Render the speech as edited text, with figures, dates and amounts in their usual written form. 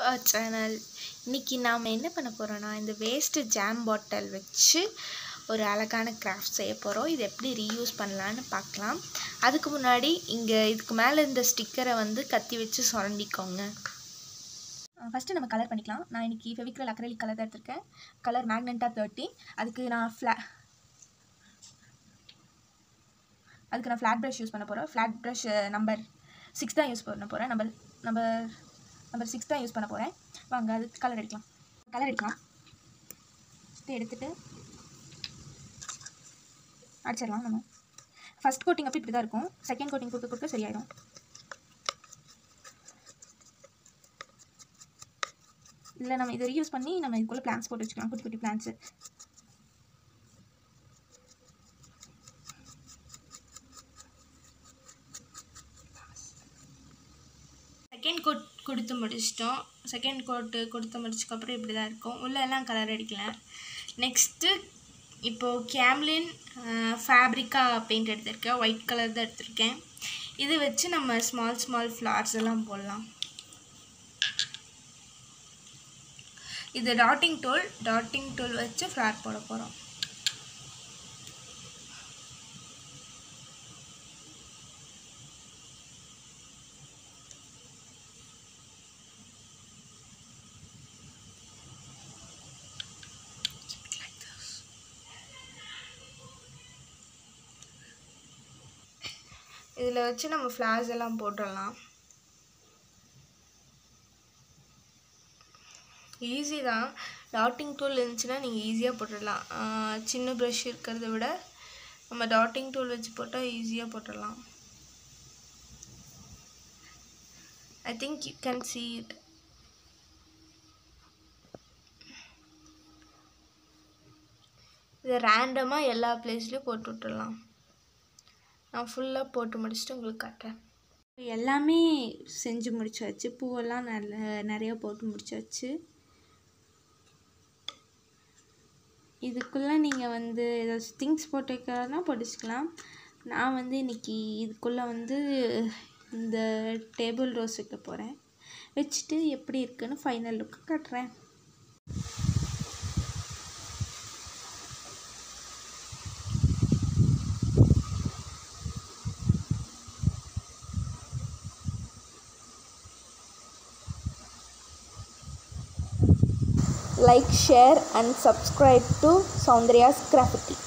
our channel. இன்னைக்கு நாம என்ன பண்ண போறோம்னா இந்த வேஸ்ட் ஜாம் பாட்டில் வச்சு ஒரு அழகான கிராஃப்ட் செய்ய போறோம். இது எப்படி ரீயூஸ் பண்ணலாம்னு பார்க்கலாம். அதுக்கு முன்னாடி இங்க இதுக்கு மேல இந்த ஸ்டிக்கரை வந்து கத்தி வச்சு சொரண்டிக்கோங்க. ஃபர்ஸ்ட் நம்ம கலர் பண்ணிக்கலாம். நான் இன்னைக்கு ஃபெவிக்ரில் அக்ரிலிக் கலர் தான் எடுத்துர்க்கேன். கலர் மேக்னெட்டா 30. அதுக்கு நான் ஃப்ளாட் ப்ரஷ் யூஸ் பண்ண போறேன். ஃப்ளாட் ப்ரஷ் நம்பர் 6 தான் யூஸ் பண்ண போறேன். நம்பர் 6 தான் யூஸ் பண்ண போறேன். வாங்க அதுக்கு கலர் எடுக்கலாம். இதை எடுத்துட்டு அடிச்சிடலாம். நம்ம ஃபர்ஸ்ட் கோட்டிங் அப்போ இப்படி தான் இருக்கும். செகண்ட் கோட்டிங் கொடுக்க சரியாயிடும். இல்லை நம்ம இதை ரீயூஸ் பண்ணி நம்ம இதுக்குள்ளே பிளான்ஸ் போட்டு வச்சுக்கலாம். குட்டி குட்டி பிளான்ஸு. செகண்ட் கோட் கொடுத்து முடிச்சிட்டோம். செகண்ட் கோட்டு கொடுத்து முடிச்சதுக்கப்புறம் இப்படி தான் இருக்கும். உள்ளெல்லாம் கலர் அடிக்கலாம். நெக்ஸ்ட்டு இப்போது கேம்லின் ஃபேப்ரிக்கா பெயிண்ட் எடுத்திருக்கேன். ஒயிட் கலர் தான் எடுத்திருக்கேன். இது வச்சு நம்ம ஸ்மால் ஃப்ளார்ஸ் எல்லாம் போடலாம். இது டாட்டிங் டூல் வச்சு ஃப்ளார் போட போகிறோம். இதில் வச்சு நம்ம ஃப்ளார்ஸ் எல்லாம் போட்டுடலாம். ஈஸி தான். டாட்டிங் டூல் இருந்துச்சுன்னா நீங்கள் ஈஸியாக போட்டுடலாம். சின்ன ப்ரஷ் இருக்கிறத விட நம்ம டாட்டிங் டூல் வச்சு போட்டால் ஈஸியாக போட்டுடலாம். I think you can see it. இதை ரேண்டமாக எல்லா பிளேஸ்லேயும் போட்டு விட்டுடலாம். நான் ஃபுல்லாக போட்டு முடிச்சுட்டு உங்களுக்கு காட்டுறேன். எல்லாமே செஞ்சு முடிச்சாச்சு. பூவெல்லாம் நிறைய போட்டு முடிச்சாச்சு. இதுக்குள்ளே நீங்கள் வந்து ஏதாச்சும் திங்ஸ் போட்டு வைக்கிறதுனா போட்டுச்சுக்கலாம். நான் வந்து இன்றைக்கி இதுக்குள்ளே வந்து இந்த டேபிள் ரோஸ் வைக்க போகிறேன். வச்சுட்டு எப்படி இருக்குன்னு ஃபைனல் லுக்கு காட்டுறேன். Like, share and subscribe to Soundriya's Graffiti.